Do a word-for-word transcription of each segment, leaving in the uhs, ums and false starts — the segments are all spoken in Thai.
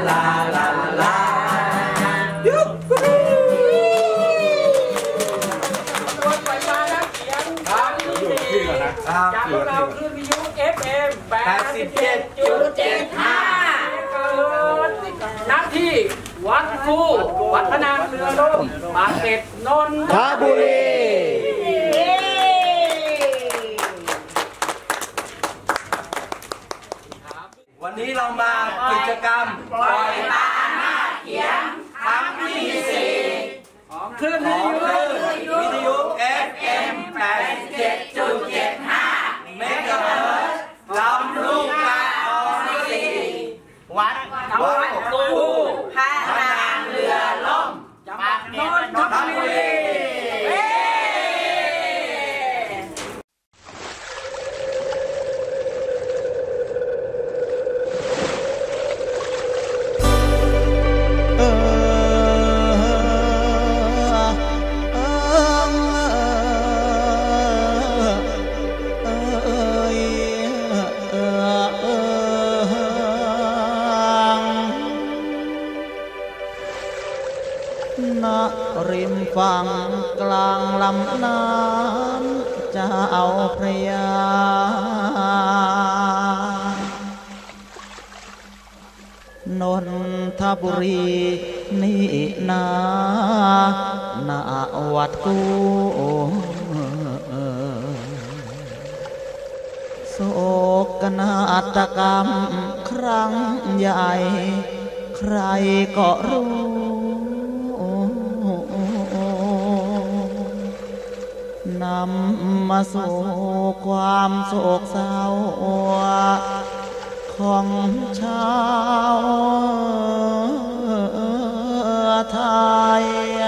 ลาลาลายุบตัวไปมาแล้วเสียงครั้งที่สี่จากพวกเราคือวิทยุ เอฟ เอ็ม แปดสิบเจ็ดจุดเจ็ดห้าณที่วัดกู้วัดพนังเรือล่มปากเกร็ดนนทบุรีวันนี้เรามากิจกรรมปล่อยปลาหน้าเขียงครั้งที่สี่ของคลื่นวิทยุเอฟ เอ็ม แปดสิบเจ็ดจุดเจ็ดห้า เมกะเฮิรตซ์ลำลูกกาคลองสี่วัดวัดกูพระนางเรือล่มจังหวัดนนทบุรีริมฝั่งกลางลำน้ำจะเอาพระยานนทบุรีนี่นาหน้าวัดกูโศกนาฏกรรมครั้งใหญ่ใครก็รู้นำมาสู่ความโศกเศร้าของชาวไทย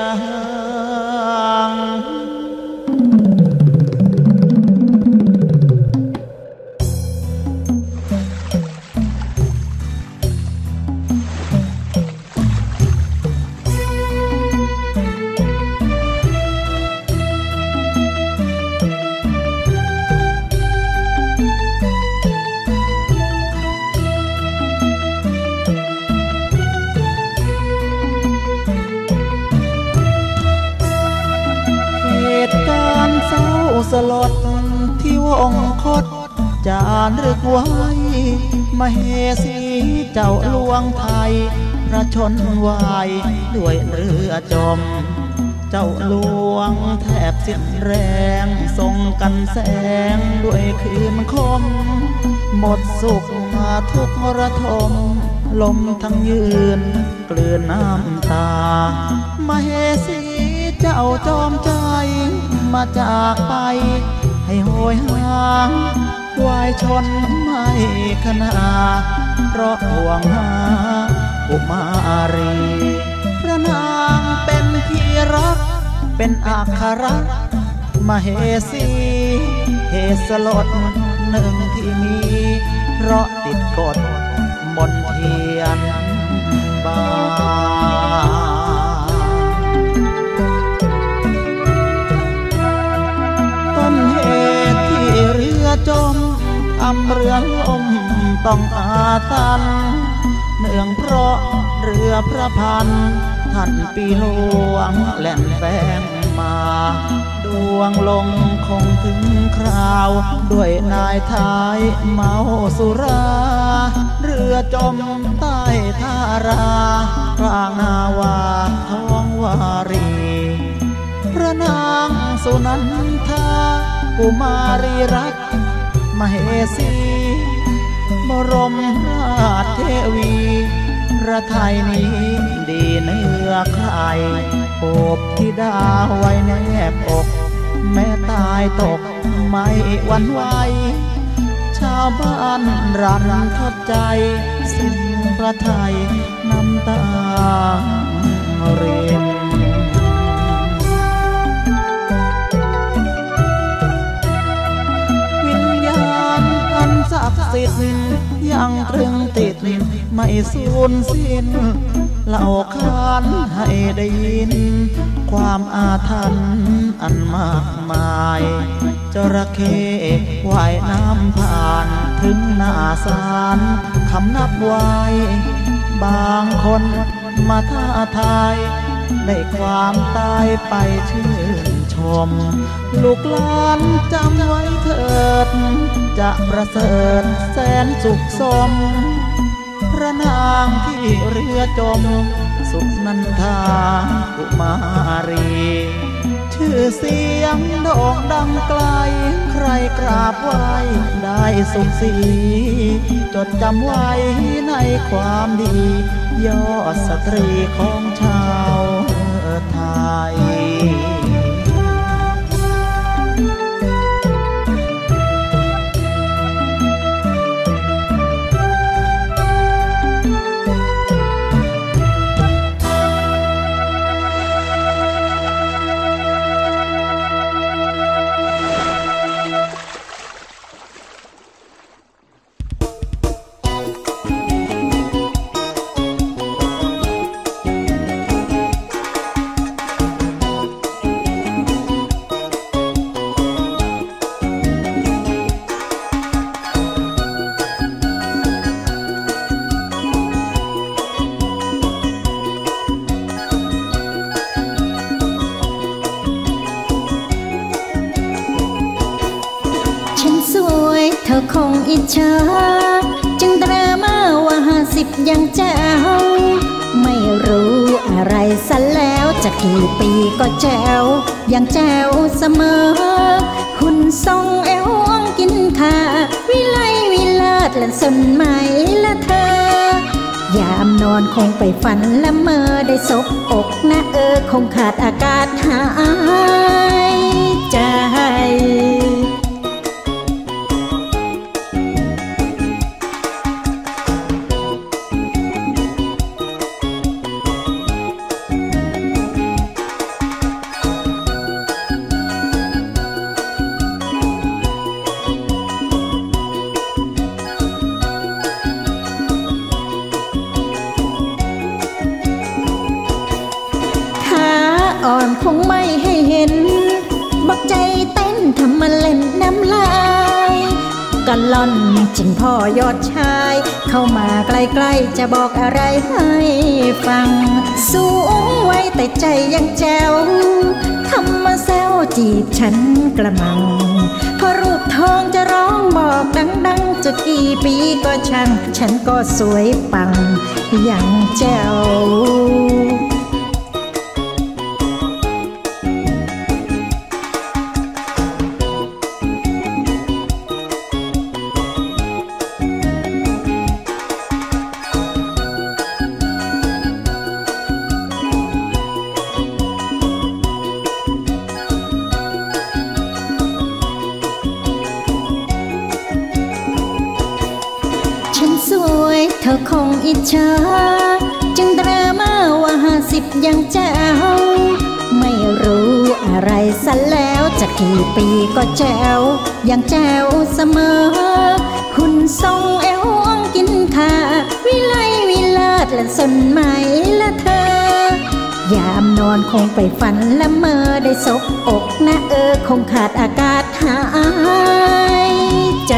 สลดที่วงคตจารึกไว้มเหสีเจ้าหลวงไทยพระชนวายด้วยเรือจมเจ้าหลวงแทบสิ้นแรงส่งกันแสงด้วยคืนคมหมดสุขมาทุกข์ระทมลมทั้งยืนเกลือนน้ำตามาเฮสีเจ้าจอมใจมาจากไปให้โหยหาวายชนไม่ขนาเพราะห่วงหาอุมารีพระนางเป็นที่รักเป็นอัครมเหสีเหตุสลดหนึ่งที่มีเพราะติดกฎมนเทียนบาต้นเหตุที่เรือจมอำเรือล่มต้องอาตันเนื่องเพราะเรือพระพันท่านปีหลวงแล่นแฝงมาดวงลงคงถึงคราวด้วยนายท้ายเมาสุราเรือจมใต้ท่ารากลางนาวาท้องวารีพระนางสุนันทากุมารีรัตน์มเหสีบรมราชเทวีพระไทยนี้ดีเนื้อใครโอบธิดาไว้แนบอกแม้ตายตกไม่หวั่นไหวชาวบ้านรันทดใจสิ้นพระไทยน้ำตารินวิญญาณอันศักดิ์สิทธิ์ยังตรึงติดไม่สูญสิ้นเล่าขานให้ได้ยินความอาถรรพ์อันมากมายจระเข้ว่ายน้ำผ่านถึงหน้าศาลคำนับไว้บางคนมาท้าทายได้ความตายไปชื่นชมลูกหลานจำไว้เถิดจะประเสริฐแสนสุขสมพระนางที่เรือจมสุนันทากุมารีชื่อเสียงโด่งดังไกลใครกราบไหว้ได้สุขสีจดจำไว้ในความดียอดสตรีของชาวไทยเธอคงอิจฉาจึงดราม่าว่าห้าสิบยังเจ้าไม่รู้อะไรซะแล้วจะกี่ปีก็แจ๋วยังแจ๋วเสมอหุ่นทรงเอวอ่องกินขาวิไลวิเลิศและสนไหมละเธอยามนอนคงไปฝันละเมอได้ซบอกนะเออคงขาดอากาศหายใจอ่อนคงไม่ให้เห็นบอกใจเต้นทำมาเล่นน้ำลายกันล่อนจิงพ่อยอดชายเข้ามาใกล้ๆจะบอกอะไรให้ฟังสูงไว้แต่ใจยังแจ๋วทำมาแซวจีบฉันกระมังพอรูปทองจะร้องบอกดังๆจะกี่ปีก็ช่างฉันก็สวยปังอย่างแจ๋วเธอคงอิจฉาจึงตรามาว่าห้าสิบยังเจ้าไม่รู้อะไรซะแล้วจะกี่ปีก็แจ๋วยังแจ๋วเสมอหุ่นทรงเอวอ่องกินขาวิไลวิลาศและสนไหมละเธอยามนอนคงไปฝันละเมอได้ซบอกนะเออคงขาดอากาศหายใจ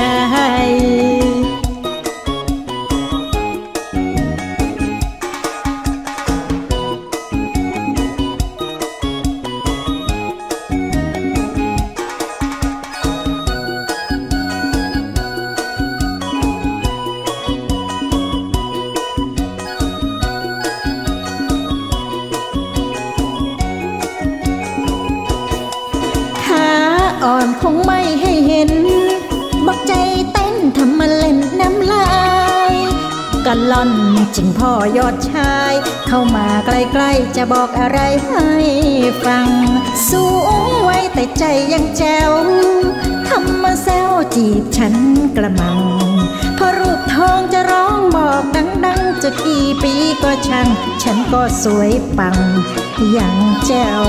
อ่อนคงไม่ให้เห็นบอกใจเต้นทำมาเล่นน้ำลายกะล่อนจึงพ่อยอดชายเข้ามาใกล้ๆจะบอกอะไรให้ฟังสูงไว้แต่ใจยังแจ๋วทำมาแซวจีบฉันกระมังพอรูปทองจะร้องบอกดังๆจะกี่ปีก็ช่างฉันก็สวยปังอย่างแจ๋ว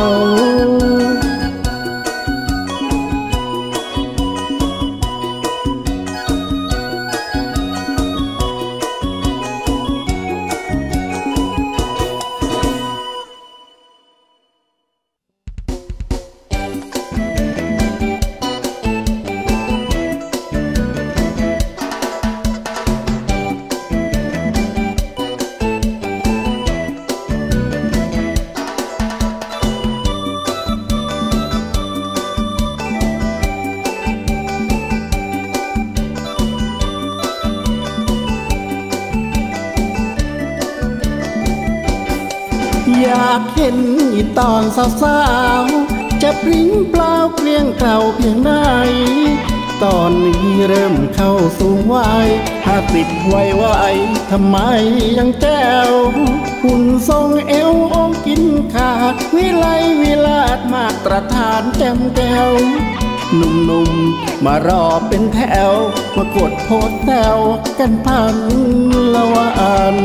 อยากเห็นอีตอนสาวๆจะปริ้งเปล่าเกลี้ยงเกล่าเพียงไหนตอนนี้เริ่มเข้าสู่วัยห้าสิบไวไวทำไมยังแจ๋วหุ่นทรงเอวองกินขาดวิไลวิลาศมาตรฐานแจ่มแก้วหนุ่มๆมารอเป็นแถวมากดโพสแซวกันพันละวัน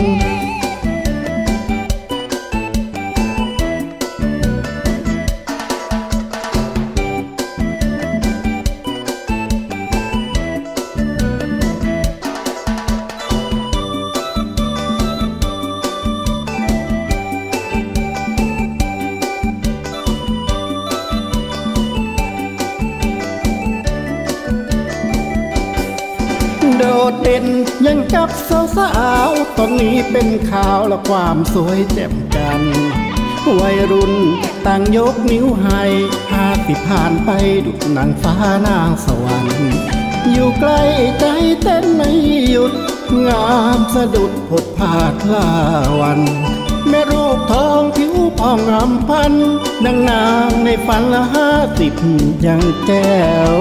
โดดเด่นยังกับสาวๆตอนนี้เป็นข่าวและความสวยแจ่มจันทร์วัยรุ่นต่างยกนิ้วให้ห้าสิบผ่านไปดุจนางฟ้านางสวรรค์อยู่ใกล้ใจเต้นไม่หยุดงามสะดุดผดผาดลาวันแม่รูปทองผิวผ่องอำพันดังนางในฝันละห้าสิบยังแจ๋ว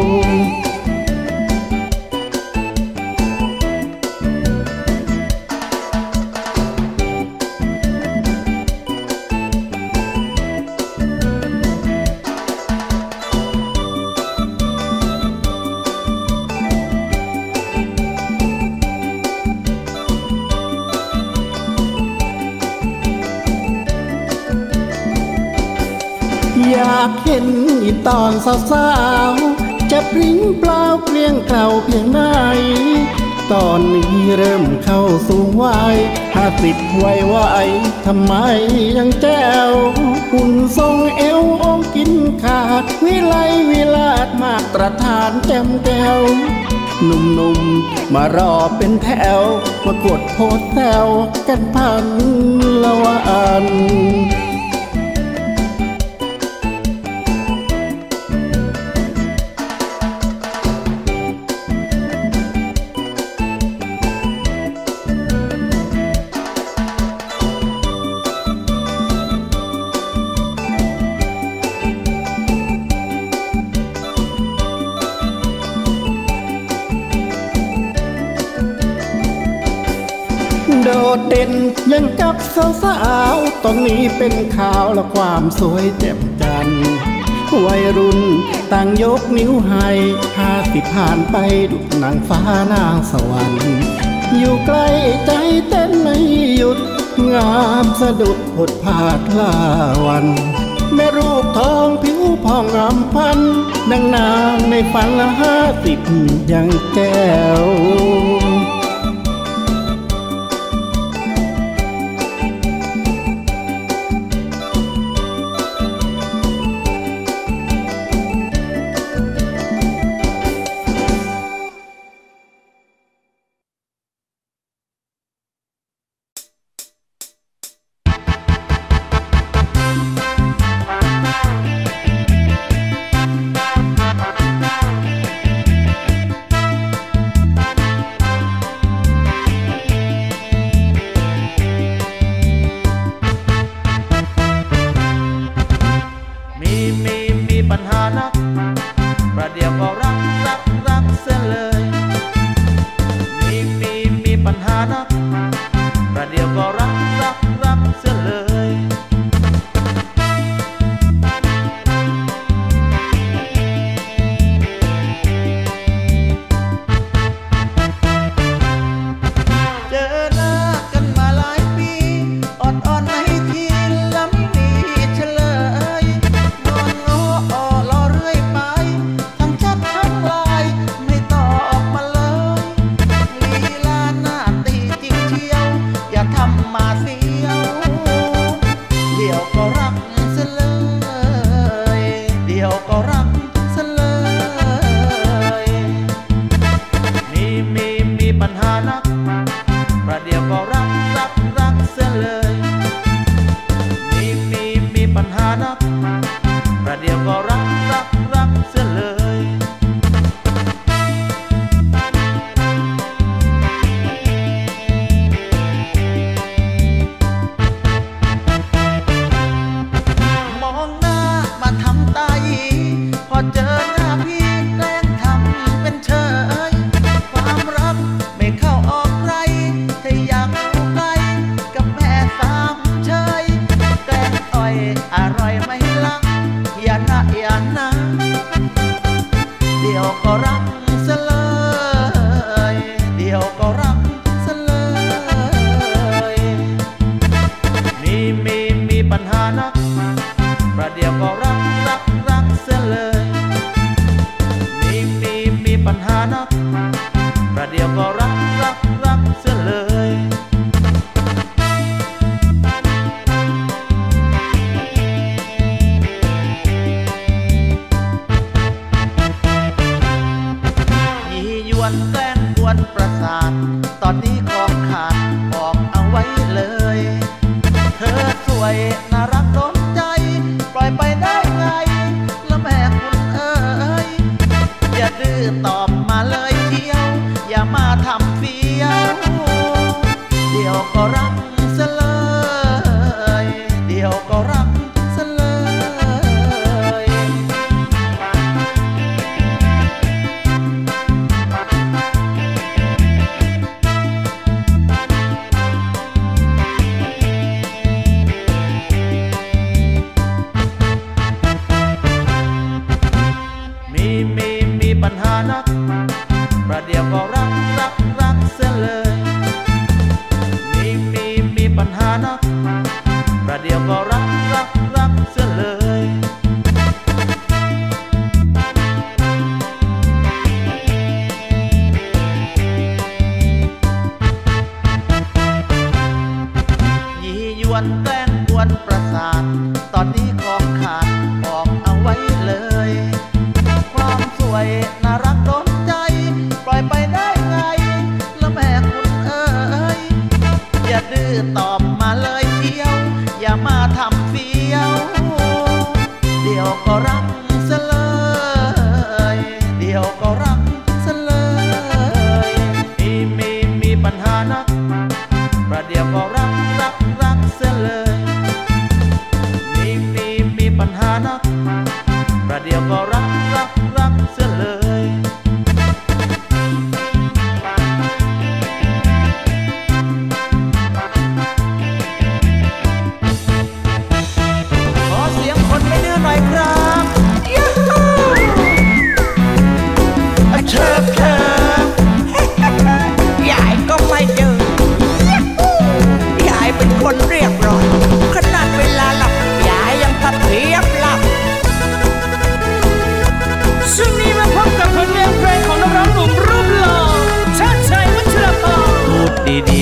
อยากเห็นอีตอนสาวๆจะปริ้งเปล่าเกลี้ยงเกล่าเพียงไหนตอนนี้เริ่มเข้าสู่วัยห้าสิบไวไวทำไมยังแจ๋วหุ่นทรงเอวองกินขาดวิไลวิลาศมาตรฐานแจ่มแก้วหนุ่มๆมารอเป็นแถวมากดโพสแซวกันพันละวันโดดเด่นยังกับสาวๆตอนนี้เป็นข่าวและความสวยแจ่มจันทร์วัยรุ่นต่างยกนิ้วให้ห้าสิบผ่านไปดุจนางฟ้านางสวรรค์อยู่ใกล้ใจเต้นไม่หยุดงามสะดุดผดผาดลาวันแม่รูปทองผิวผ่องอำพันดังนางในฝันละห้าสิบยังแก้ว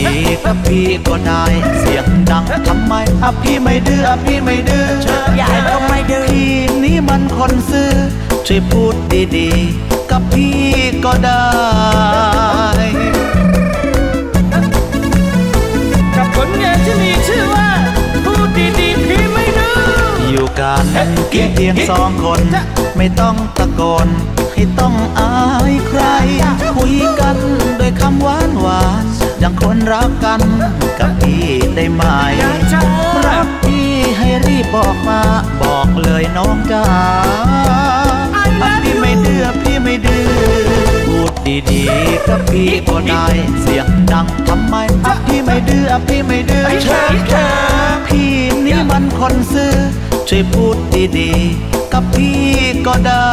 ๆกับพี่ก็ได้เสียงดังทำไมอ่ะพี่ไม่ดื้ออ่ะพี่ไม่ดื้อยายก็ไม่ดื้อพี่นี่มันคนซื่อช่วยพูดดีๆกับพี่ก็ได้กับผลงานที่มีชื่อว่าพูดดีๆพี่ไม่ดื้ออยู่กันกินเพียงสองคนไม่ต้องตะโกนให้ต้องอายใครคุยกันด้วยคำหวานหวานอย่างคนรักกันกับพี่ได้ไหมรักพี่ให้รีบบอกมาบอกเลยน้องจ๋าพี่ไม่ดื้อพี่ไม่ดื้อพูดดีๆกับพี่ก็ได้เสียงดังทำไมพี่ไม่ดื้อพี่ไม่ดื้อพี่นี่มันคนซื่อช่วยพูดดีๆกับพี่ก็ได้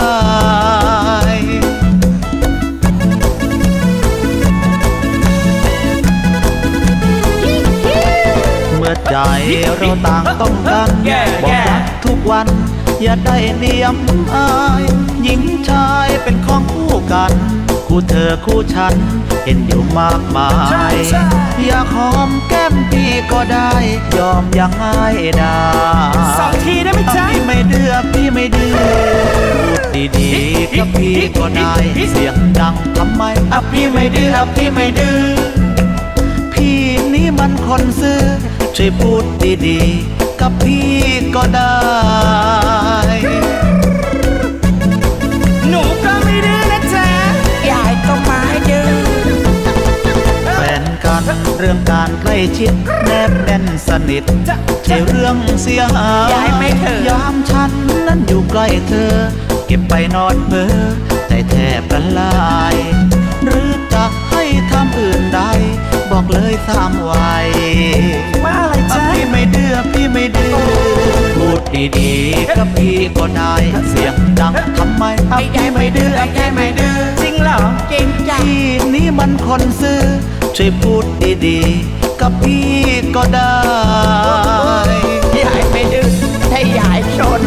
เมื่อใจเราต่างต้องกันบอกรักทุกวันอย่าได้เดียมอายหญิงชายเป็นของคู่กันคู่เธอคู่ฉันเห็นอยู่มากมายอยากหอมแก้มพี่ก็ได้ยอมอย่างง่ายได้สองทีได้ไหมจ๊ะพี่ไม่ดื้อพี่ไม่ดื้อพูดดีๆกับพี่ก็ได้เสียงดังทำไมอ่ะพี่ไม่ดื้อพี่ไม่ดื้อพี่นี่มันคนซื่อช่วยพูดดีๆกับพี่ก็ได้หนูก็ไม่ดื้อนะจ๊ะยายก็ไม่ดื้อแฟนกันเรื่องการใกล้ชิดแนบแน่นสนิทใช่เรื่องเสียหายยายไม่เถอะยามฉันนั้นอยู่ใกล้เธอเก็บไปนอนเพ้อใจแทบละลายหรือจะให้ทำอื่นใดบอกเลยสามวัยว่าอะไรจ๊ะพี่ไม่ดื้อพี่ไม่ดื้อพูดดีๆกับพี่ก็ได้เสียงดังทำไมพี่ไม่ดื้อพี่ไม่ดื้อจริงเหรอจริงจ้ะพี่นี่มันคนซื่อช่วยพูดดีๆกับพี่ก็ได้ยายไม่ดื้อให้ยายชน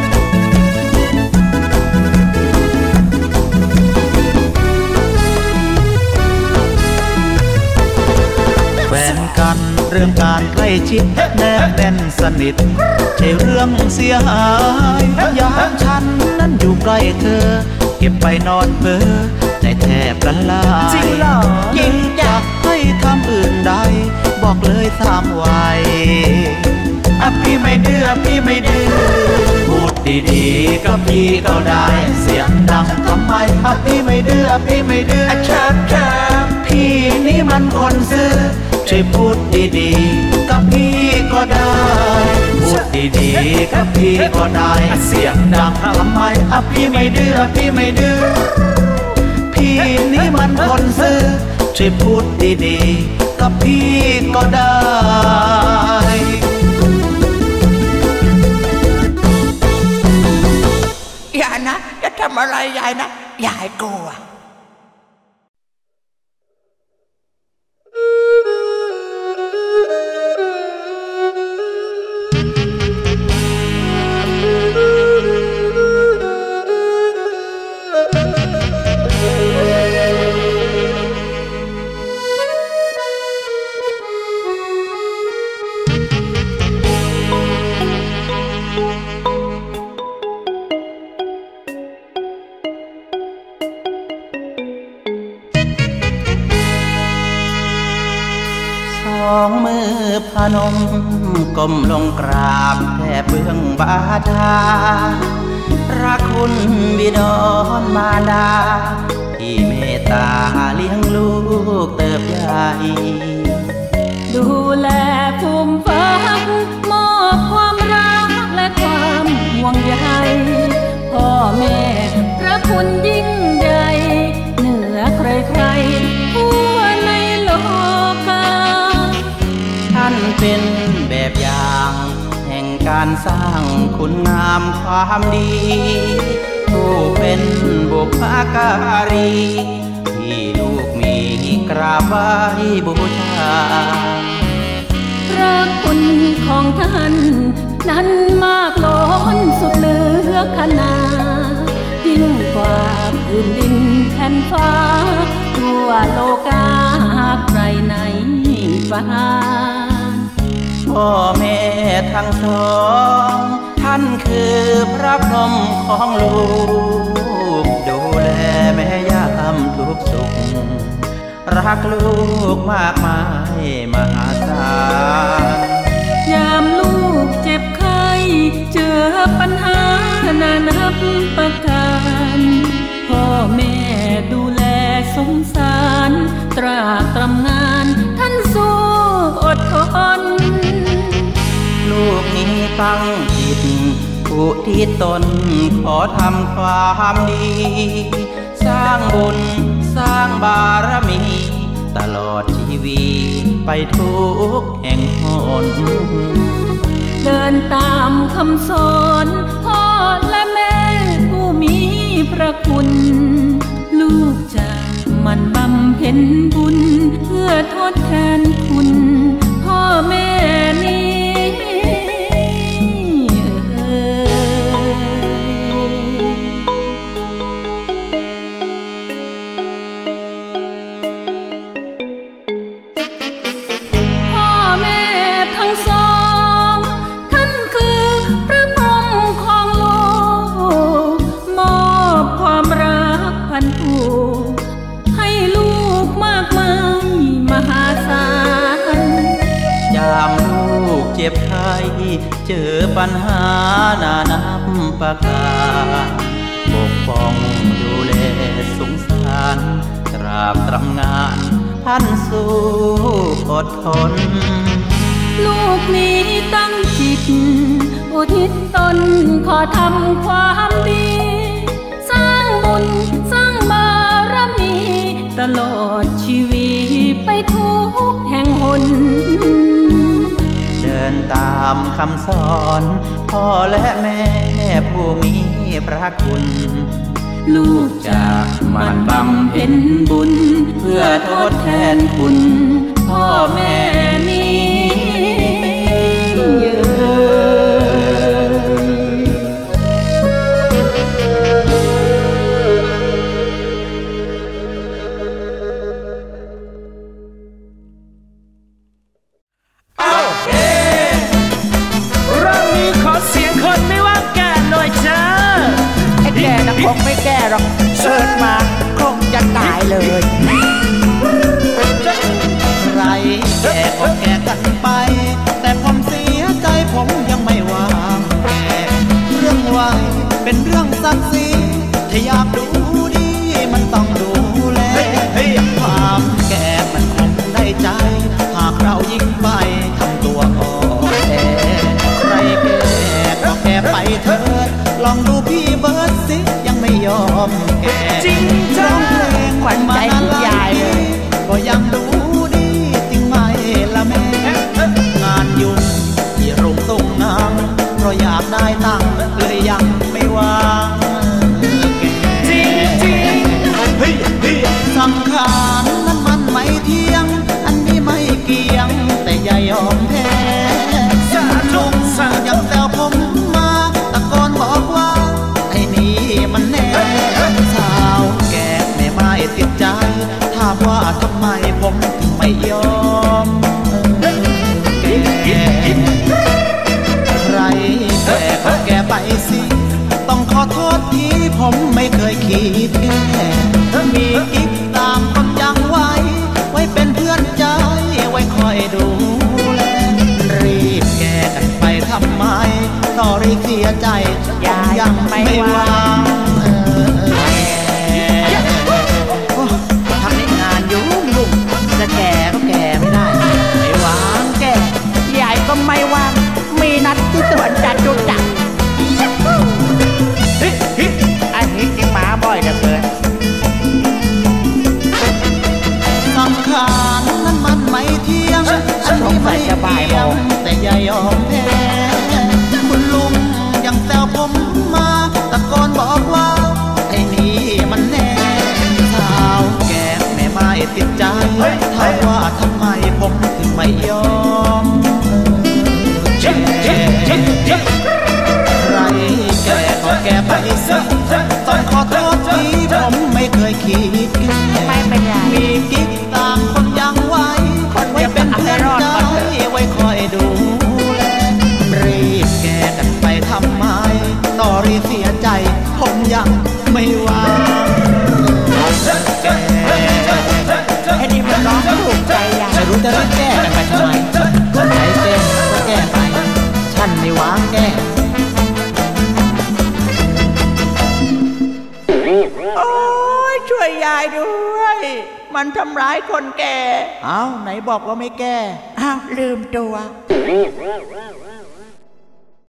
แฟนกันเรื่องการใกล้ชิดแนบแน่นสนิทใช่เรื่องเสียหายยามฉันนั้นอยู่ใกล้เธอเก็บไปนอนเพ้อใจแทบละลายจริงเหรอยิ่งอยากให้ทำอื่นใดบอกเลยสามวัยอ่ะพี่ไม่ดื้อพี่ไม่ดื้อพูดดีๆกับพี่ก็ได้เสียงดังทำไมอ่ะพี่ไม่ดื้อพี่ไม่ดื้อเชิญเชิญพี่นี่มันคนซื่อช่วยพูดดีๆกับพี่ก็ได้พูดดีๆกับพี่ก็ได้เสียงดังทำไมอ่ะพี่ไม่ดื้อพี่ไม่ดื้อพี่นี่มันคนซื่อช่วยพูดดีๆกับพี่ก็ได้อย่านะอย่าทำอะไรยายนะยายกลัวสองมือพนมก้มลงกราบแทบเบื้องบาทาพระคุณบิดรมารดาที่เมตตาเลี้ยงลูกเติบใหญ่ดูแลภูมิฟังมอบความรักและความห่วงใยพ่อแม่พระคุณยิ่งใหญ่เหนือใครๆทั่วในโลกาท่านเป็นแบบอย่างแห่งการสร้างคุณงามความดีผู้เป็นบุพการีที่ลูกมีกราบไหว้บูชาพระคุณของท่านนั้นมากล้นสุดเหลือขนายิ่งกว่าพื้นดินแผ่นฟ้าทั่วโลกาใครไหนบานพ่อแม่ทั้งสองท่านคือพระพรหมของลูกดูแลแม่ยามทุกสุขรักลูกมากมายมหาศาลยามลูกเจ็บไข้เจอปัญหานานับประการพ่อแม่ดูแลสงสารตรากตรำงานท่านสู้อดทนลูกนี้ตั้งจิตอุทิศตนขอทำความดีสร้างบุญสร้างบารมีตลอดชีวิตไปทุกแห่งหนเดินตามคำสอนพ่อและแม่ผู้มีพระคุณลูกจะมันบำเพ็ญบุญเพื่อทดแทนคุณพ่อแม่นี้เจ็บไข้เจอปัญหานานับประการปกป้องดูแลสงสารตราบตรำงานท่านสู้อดทนลูกนี้ตั้งจิตอุทิศตนขอทำความดีสร้างบุญสร้างบารมีตลอดชีวิตไปทุกแห่งหนเดินตามคำสอนพ่อและแม่ผู้มีพระคุณลูกจะมันบำเพ็ญบุญเพื่อทดแทนคุณพ่อแม่นี้คงไม่แก้หรอกเชิญมาคงจะตายเลยใครแก่ก็แก่กันไปแต่ผมเสียใจผมยังไม่วางแก่เรื่องวัยเป็นเรื่องศักดิ์ศรีถ้าอยากดูดีมันต้องดูแลความแก่มันคงได้ใจหากเรายิ่งไปทำตัวอ่อนแอใครแก่ก็แก่ไปเถิดลองดูพี่เบิร์ดสิไม่ยอมแก่จริงจ้าขวัญใจใหญ่ก็ยังดูดีจริงไหมล่ะแม่งานยุ่งที่โรงส่งน้ำเพราะอยากได้ตังค์เลยยังไม่วางจริงจริงสังขารนั้นมันไม่เที่ยงอันนี้ไม่เกี่ยงแต่อย่ายอมแพ้ลุงยังแซวผมมาตะโกนบอกว่ามันแน่สาวแก่ไม่ไม่ติดใจถามว่าทำไมผมถึงไม่ยอมแก่ใครแก่ก็แก่ไปสิต้องขอโทษที่ผมไม่เคยคิดแก่มีกิ๊กตามคนยังไว้ไว้เป็นเพื่อนใจไว้คอยดูแลรีบแก่กันไปทำไมต่อรีเสียใจยังไม่วางทำในงานยุ่งยุ่งจะแก่ก็แก่ไม่ได้ไม่วางแก่ใหญ่ก็ไม่วางมีนัดที่สวนจัดจุจักไอ้ฮิกินหมาบ่อยจังเลยสังขารนั้นมันไม่เที่ยงอันนี้ไม่เที่ยงแต่อย่ายอมแพ้คุณลุงยังแซวผมมาตะโกนบอกว่าไอ้นี่มันแน่สาวแก่ไม่ไม่ติดใจถามว่าทำไมผมถึงไม่ยอมแก่ใครแก่ก็แก่ไปสิต้องขอโทษที่ผมไม่เคยคิดแก่มีกิ๊กต่างคนยังไว้ไว้เป็นเพื่อนวยยายด้วยมันทำร้ายคนแก่อ้าวไหนบอกว่าไม่แก่อ้าวลืมตัว